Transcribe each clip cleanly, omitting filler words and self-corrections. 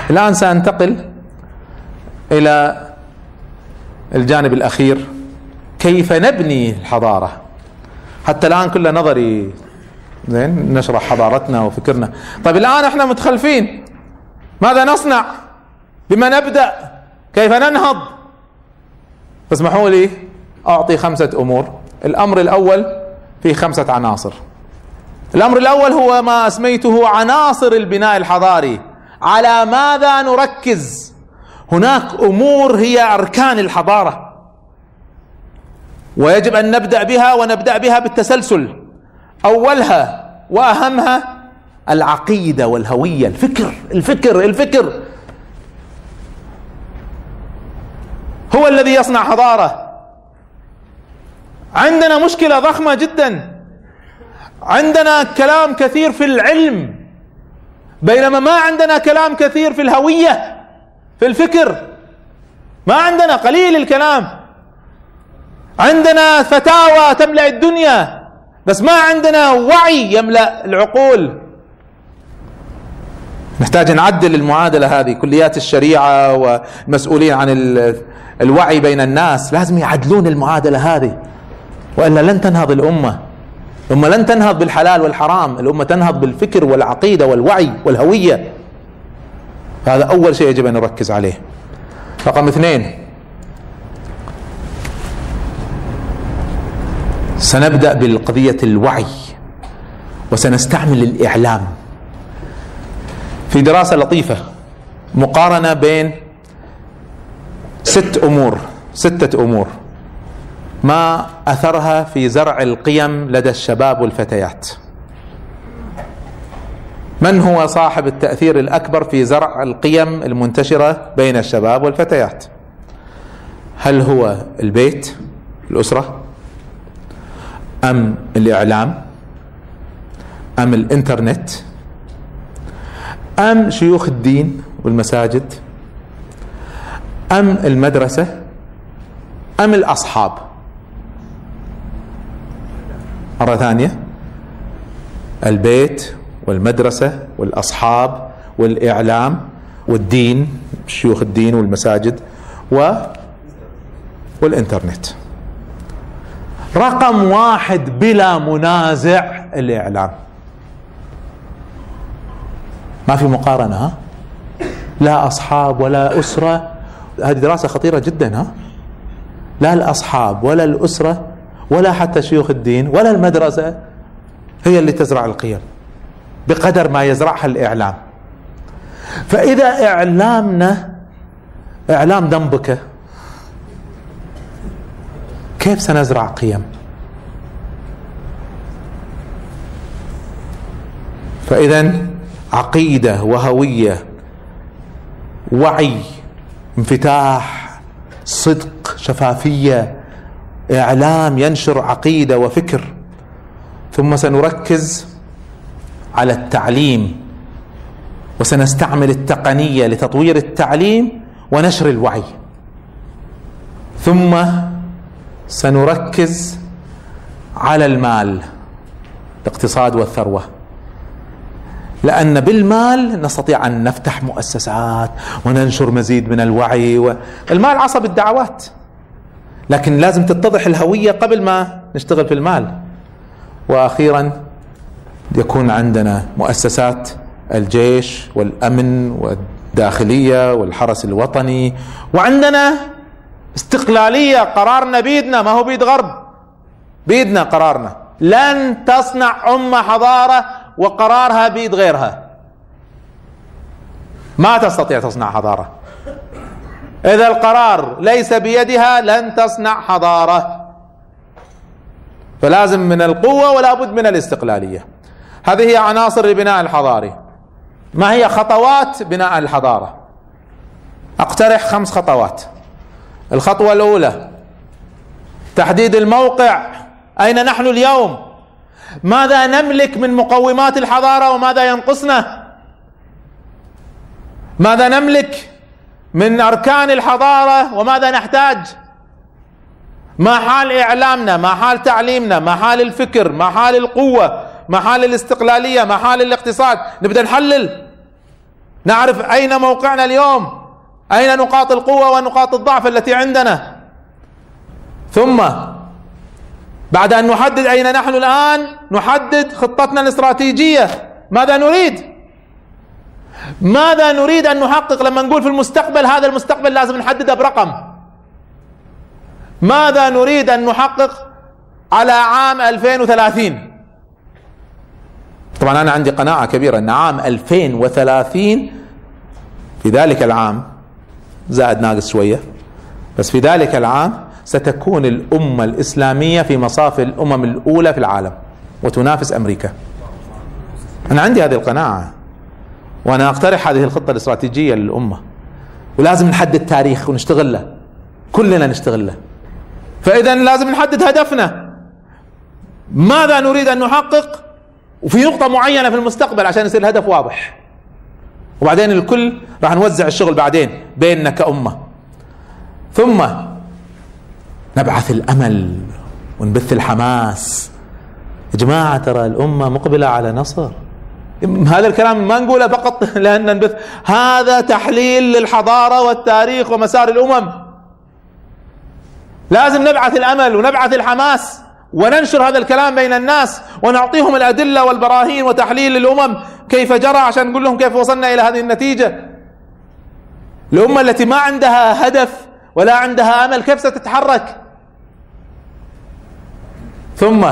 الآن سأنتقل إلى الجانب الأخير، كيف نبني الحضارة. حتى الآن كله نظري، زين، نشرح حضارتنا وفكرنا. طيب الآن احنا متخلفين، ماذا نصنع؟ بما نبدأ؟ كيف ننهض؟ فاسمحوا لي أعطي 5 أمور. الأمر الأول فيه 5 عناصر. الأمر الأول هو ما أسميته عناصر البناء الحضاري. على ماذا نركز؟ هناك أمور هي أركان الحضارة، ويجب أن نبدأ بها، ونبدأ بها بالتسلسل. أولها وأهمها العقيدة والهوية، الفكر هو الذي يصنع حضارة. عندنا مشكلة ضخمة جدا، عندنا كلام كثير في العلم، بينما ما عندنا كلام كثير في الهوية، في الفكر. ما عندنا، قليل الكلام. عندنا فتاوى تملأ الدنيا، بس ما عندنا وعي يملأ العقول. نحتاج نعدل المعادلة هذه. كليات الشريعة والمسؤولين عن الوعي بين الناس لازم يعدلون المعادلة هذه، وإلا لن تنهض الأمة. الأمة لن تنهض بالحلال والحرام، الأمة تنهض بالفكر والعقيدة والوعي والهوية. هذا أول شيء يجب أن نركز عليه. رقم 2، سنبدأ بالقضية الوعي، وسنستعمل الإعلام. في دراسة لطيفة مقارنة بين 6 أمور ما أثرها في زرع القيم لدى الشباب والفتيات. من هو صاحب التأثير الأكبر في زرع القيم المنتشرة بين الشباب والفتيات؟ هل هو البيت، الأسرة، أم الإعلام، أم الإنترنت، أم شيوخ الدين والمساجد، أم المدرسة، أم الأصحاب؟ مرة ثانية، البيت والمدرسة والأصحاب والإعلام والدين، شيوخ الدين والمساجد والإنترنت. رقم 1 بلا منازع الإعلام، ما في مقارنة. ها؟ لا أصحاب ولا أسرة. هذه دراسة خطيرة جدا. ها؟ لا الأصحاب ولا الأسرة ولا حتى شيوخ الدين ولا المدرسة هي اللي تزرع القيم بقدر ما يزرعها الإعلام. فإذا إعلامنا إعلام دنبكة، كيف سنزرع قيم؟ فإذا عقيدة وهوية، وعي، انفتاح، صدق، شفافية، إعلام ينشر عقيدة وفكر. ثم سنركز على التعليم، وسنستعمل التقنية لتطوير التعليم ونشر الوعي. ثم سنركز على المال، الاقتصاد والثروة، لأن بالمال نستطيع أن نفتح مؤسسات وننشر مزيد من الوعي. المال عصب الدعوات، لكن لازم تتضح الهوية قبل ما نشتغل في المال. وأخيرا يكون عندنا مؤسسات الجيش والأمن والداخلية والحرس الوطني، وعندنا استقلالية. قرارنا بيدنا، ما هو بيد غرب، بيدنا قرارنا. لن تصنع أمة حضارة وقرارها بيد غيرها. ما تستطيع تصنع حضارة إذا القرار ليس بيدها، لن تصنع حضارة. فلازم من القوة ولا بد من الاستقلالية. هذه هي عناصر البناء الحضاري. ما هي خطوات بناء الحضارة؟ أقترح 5 خطوات. الخطوة الأولى تحديد الموقع. أين نحن اليوم؟ ماذا نملك من مقومات الحضارة وماذا ينقصنا؟ ماذا نملك من أركان الحضارة وماذا نحتاج؟ ما حال إعلامنا؟ ما حال تعليمنا؟ ما حال الفكر؟ ما حال القوة؟ ما حال الاستقلالية؟ ما حال الاقتصاد؟ نبدأ نحلل. نعرف أين موقعنا اليوم، أين نقاط القوة ونقاط الضعف التي عندنا. ثم بعد أن نحدد أين نحن الآن، نحدد خطتنا الاستراتيجية. ماذا نريد؟ ماذا نريد أن نحقق؟ لما نقول في المستقبل، هذا المستقبل لازم نحدده برقم. ماذا نريد أن نحقق على عام 2030؟ طبعا أنا عندي قناعة كبيرة أن عام 2030 في ذلك العام زائد ناقص شوية، بس في ذلك العام ستكون الأمة الإسلامية في مصاف الأمم الأولى في العالم وتنافس أمريكا. أنا عندي هذه القناعة، وأنا أقترح هذه الخطة الاستراتيجية للأمة، ولازم نحدد تاريخ ونشتغل له، كلنا نشتغل له. فإذا لازم نحدد هدفنا، ماذا نريد أن نحقق، وفي نقطة معينة في المستقبل عشان يصير الهدف واضح، وبعدين الكل راح نوزع الشغل بعدين بيننا كأمة. ثم نبعث الأمل ونبث الحماس. يا جماعة ترى الأمة مقبلة على نصر. هذا الكلام ما نقوله فقط لأن نبث، هذا تحليل للحضارة والتاريخ ومسار الأمم. لازم نبعث الأمل ونبعث الحماس وننشر هذا الكلام بين الناس، ونعطيهم الأدلة والبراهين وتحليل للأمم كيف جرى، عشان نقول لهم كيف وصلنا إلى هذه النتيجة. الأمة التي ما عندها هدف ولا عندها أمل كيف ستتحرك؟ ثم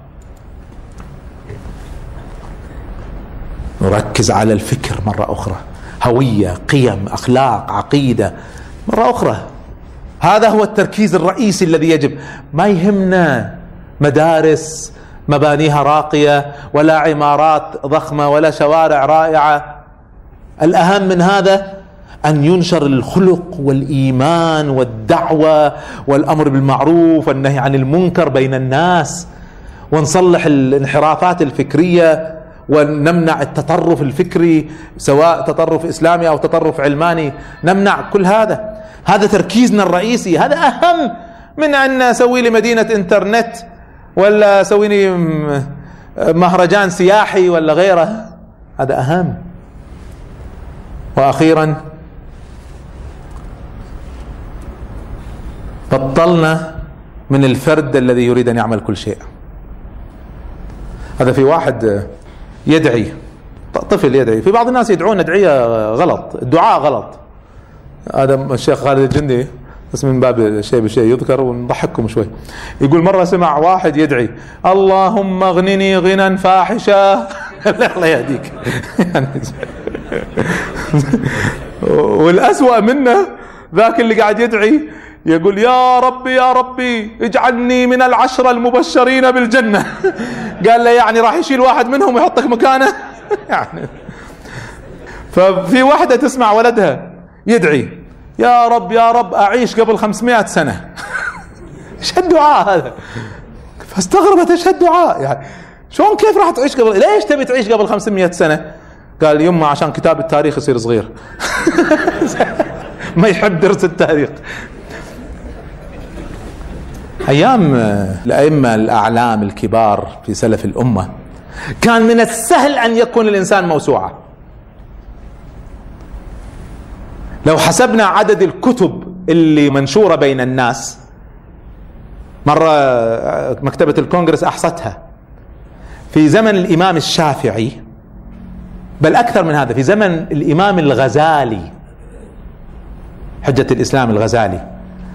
نركز على الفكر مرة أخرى، هوية، قيم، أخلاق، عقيدة مرة أخرى. هذا هو التركيز الرئيسي الذي يجب. ما يهمنا مدارس مبانيها راقية ولا عمارات ضخمة ولا شوارع رائعة. الأهم من هذا أن ينشر الخلق والإيمان والدعوة والأمر بالمعروف والنهي عن المنكر بين الناس، ونصلح الانحرافات الفكرية ونمنع التطرف الفكري، سواء تطرف إسلامي أو تطرف علماني، نمنع كل هذا. هذا تركيزنا الرئيسي. هذا أهم من أن أسوي لي مدينة إنترنت ولا أسوي لي مهرجان سياحي ولا غيره. هذا أهم. وأخيرا بطلنا من الفرد الذي يريد أن يعمل كل شيء. هذا في واحد يدعي، طفل يدعي، في بعض الناس يدعون أدعية غلط، الدعاء غلط. هذا الشيخ خالد الجندي، بس من باب الشيء بشيء يذكر ونضحككم شوي، يقول مرة سمع واحد يدعي اللهم اغنني غنى فاحشا. الله يهديك. والأسوأ منه ذاك اللي قاعد يدعي يقول يا ربي يا ربي اجعلني من العشرة المبشرين بالجنة. قال له يعني راح يشيل واحد منهم ويحطك مكانه؟ يعني ففي واحدة تسمع ولدها يدعي يا رب يا رب أعيش قبل 500 سنة. ايش الدعاء هذا؟ فاستغربت ايش الدعاء يعني، شلون كيف راح تعيش قبل، ليش تبي تعيش قبل 500 سنة؟ قال يما عشان كتاب التاريخ يصير صغير. ما يحب درس التاريخ. أيام الأئمة الأعلام الكبار في سلف الأمة كان من السهل أن يكون الإنسان موسوعة. لو حسبنا عدد الكتب اللي منشورة بين الناس، مرة مكتبة الكونغرس أحصتها، في زمن الإمام الشافعي، بل أكثر من هذا، في زمن الإمام الغزالي حجة الإسلام الغزالي،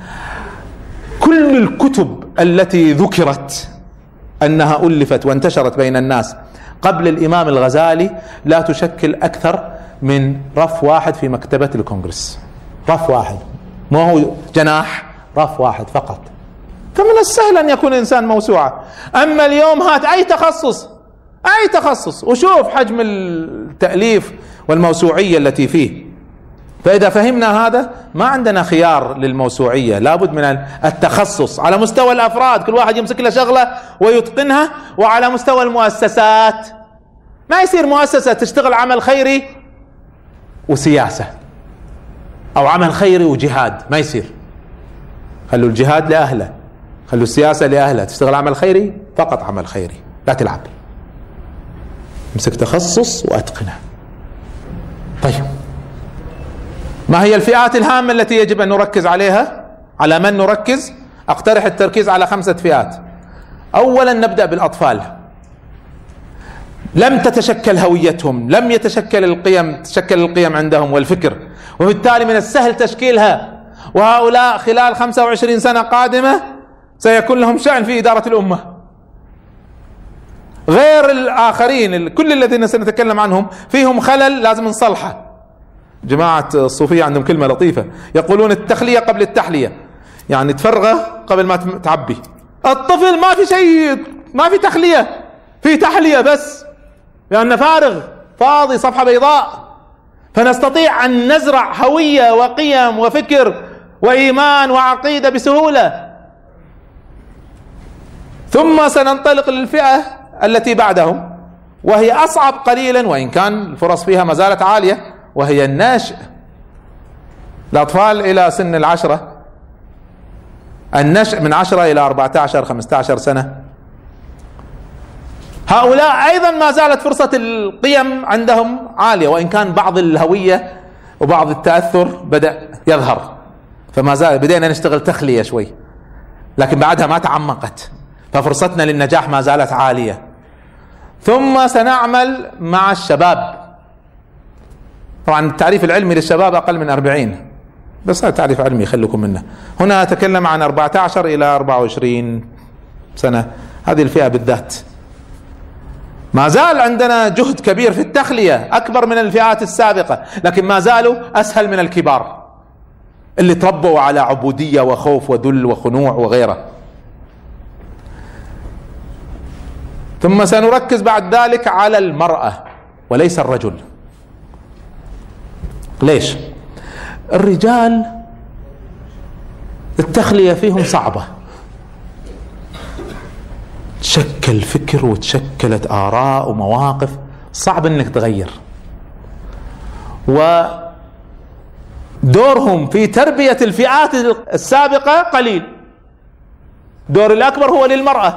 كل الكتب التي ذكرت أنها ألفت وانتشرت بين الناس قبل الإمام الغزالي لا تشكل أكثر من رف واحد في مكتبة الكونغرس. رف واحد، ما هو جناح، رف واحد فقط. فمن السهل أن يكون الإنسان موسوعة. أما اليوم هات أي تخصص وشوف حجم التأليف والموسوعية التي فيه. فإذا فهمنا هذا ما عندنا خيار للموسوعية، لابد من التخصص على مستوى الأفراد، كل واحد يمسك له شغلة ويتقنها، وعلى مستوى المؤسسات ما يصير مؤسسة تشتغل عمل خيري وسياسة أو عمل خيري وجهاد، ما يصير. خلوا الجهاد لأهله، خلوا السياسة لأهله، تشتغل عمل خيري فقط عمل خيري، لا تلعب. امسك تخصص وأتقنه. طيب ما هي الفئات الهامة التي يجب أن نركز عليها؟ على من نركز؟ أقترح التركيز على 5 فئات. أولا نبدأ بالأطفال، لم تتشكل هويتهم، لم تتشكل القيم عندهم والفكر، وبالتالي من السهل تشكيلها، وهؤلاء خلال 25 سنة قادمة سيكون لهم شأن في إدارة الأمة، غير الآخرين. كل الذين سنتكلم عنهم فيهم خلل لازم نصلحه. جماعة الصوفية عندهم كلمة لطيفة، يقولون التخلية قبل التحلية، يعني تفرغه قبل ما تعبي. الطفل ما في شيء، ما في تخلية، في تحلية بس، لأنه فارغ فاضي، صفحة بيضاء. فنستطيع أن نزرع هوية وقيم وفكر وإيمان وعقيدة بسهولة. ثم سننطلق للفئة التي بعدهم، وهي أصعب قليلا وإن كان الفرص فيها ما زالت عالية، وهي الناشئ، الأطفال إلى سن 10، النشء من 10 إلى 14 15 سنة. هؤلاء أيضا ما زالت فرصة القيم عندهم عالية، وإن كان بعض الهوية وبعض التأثر بدأ يظهر، فما زال بدينا نشتغل تخلية شوي، لكن بعدها ما تعمقت، ففرصتنا للنجاح ما زالت عالية. ثم سنعمل مع الشباب. طبعا التعريف العلمي للشباب أقل من 40، بس هذا تعريف علمي خليكم منه. هنا أتكلم عن 14 إلى 24 سنة، هذه الفئة بالذات. ما زال عندنا جهد كبير في التخلية، أكبر من الفئات السابقة، لكن ما زالوا أسهل من الكبار اللي تربوا على عبودية وخوف وذل وخنوع وغيره. ثم سنركز بعد ذلك على المرأة وليس الرجل. ليش؟ الرجال التخلية فيهم صعبة، تشكل فكر وتشكلت آراء ومواقف صعب انك تغير، ودورهم في تربية الفئات السابقة قليل، دور الأكبر هو للمرأة.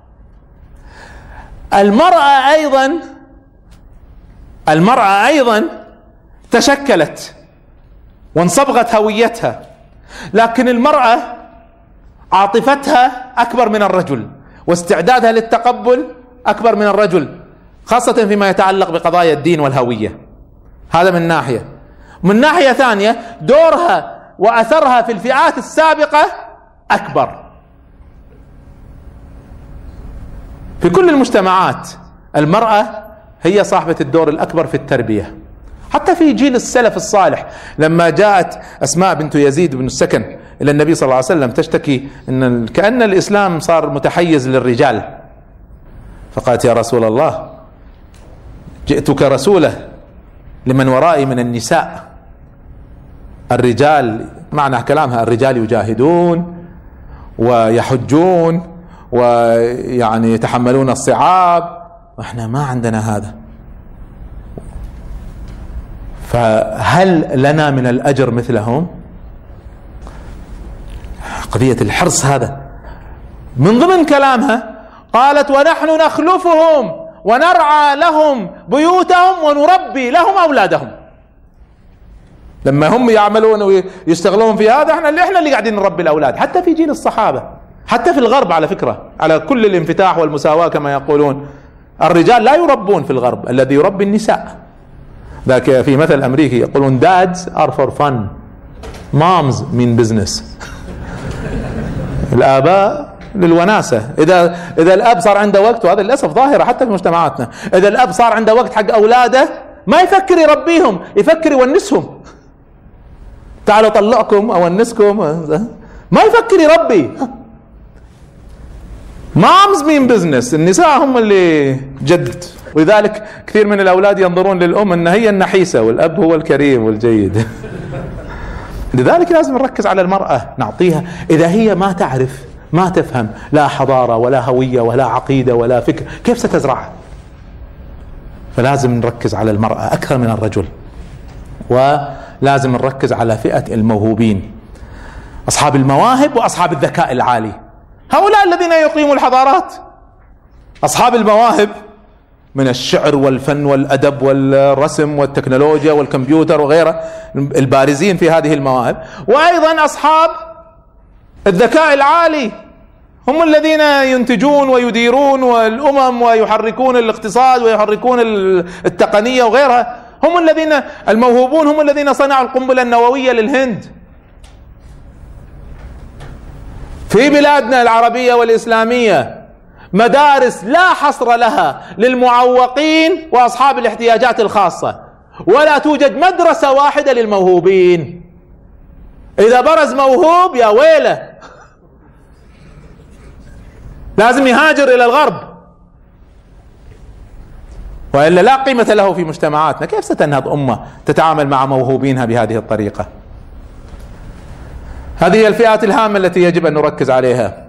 المرأة أيضا تشكلت وانصبغت هويتها، لكن المرأة عاطفتها أكبر من الرجل، واستعدادها للتقبل أكبر من الرجل، خاصة فيما يتعلق بقضايا الدين والهوية. هذا من ناحية. من ناحية ثانية دورها وأثرها في الفئات السابقة أكبر. في كل المجتمعات المرأة هي صاحبة الدور الأكبر في التربية. حتى في جيل السلف الصالح لما جاءت أسماء بنت يزيد بن السكن إلى النبي صلى الله عليه وسلم تشتكي أن كأن الإسلام صار متحيز للرجال، فقالت: يا رسول الله، جئتك رسولة لمن ورائي من النساء. الرجال، معنى كلامها، الرجال يجاهدون ويحجون ويعني يتحملون الصعاب، واحنا ما عندنا هذا، فهل لنا من الأجر مثلهم؟ قضية الحرص هذا. من ضمن كلامها قالت: ونحن نخلفهم ونرعى لهم بيوتهم ونربي لهم أولادهم. لما هم يعملون ويشتغلون في هذا، احنا اللي قاعدين نربي الأولاد. حتى في جيل الصحابة، حتى في الغرب على فكرة، على كل الانفتاح والمساواة كما يقولون، الرجال لا يربون في الغرب، الذي يربي النساء. ذاك في مثل أمريكي يقولون: dads are for fun, moms mean business. الآباء للوناسة. إذا الأب صار عنده وقت، وهذا للأسف ظاهرة حتى في مجتمعاتنا، إذا الأب صار عنده وقت حق أولاده ما يفكر يربيهم، يفكر يونسهم. تعالوا طلعكم أونسكم، ما يفكر يربي. moms mean business. النساء هم اللي جد، ولذلك كثير من الأولاد ينظرون للأم أن هي النحيسة والأب هو الكريم والجيد. لذلك لازم نركز على المرأة، نعطيها. إذا هي ما تعرف، ما تفهم، لا حضارة ولا هوية ولا عقيدة ولا فكر، كيف ستزرع؟ فلازم نركز على المرأة أكثر من الرجل، ولازم نركز على فئة الموهوبين، أصحاب المواهب وأصحاب الذكاء العالي. هؤلاء الذين يقيموا الحضارات. أصحاب المواهب من الشعر والفن والأدب والرسم والتكنولوجيا والكمبيوتر وغيره، البارزين في هذه المواهب، وأيضا أصحاب الذكاء العالي هم الذين ينتجون ويديرون الأمم ويحركون الاقتصاد ويحركون التقنية وغيرها، هم الذين الموهوبون، هم الذين صنعوا القنبلة النووية للهند. في بلادنا العربية والإسلامية مدارس لا حصر لها للمعوقين وأصحاب الاحتياجات الخاصة، ولا توجد مدرسة واحدة للموهوبين. إذا برز موهوب يا ويله لازم يهاجر إلى الغرب، وإلا لا قيمة له في مجتمعاتنا. كيف ستنهض أمة تتعامل مع موهوبينها بهذه الطريقة؟ هذه الفئات الهامة التي يجب أن نركز عليها.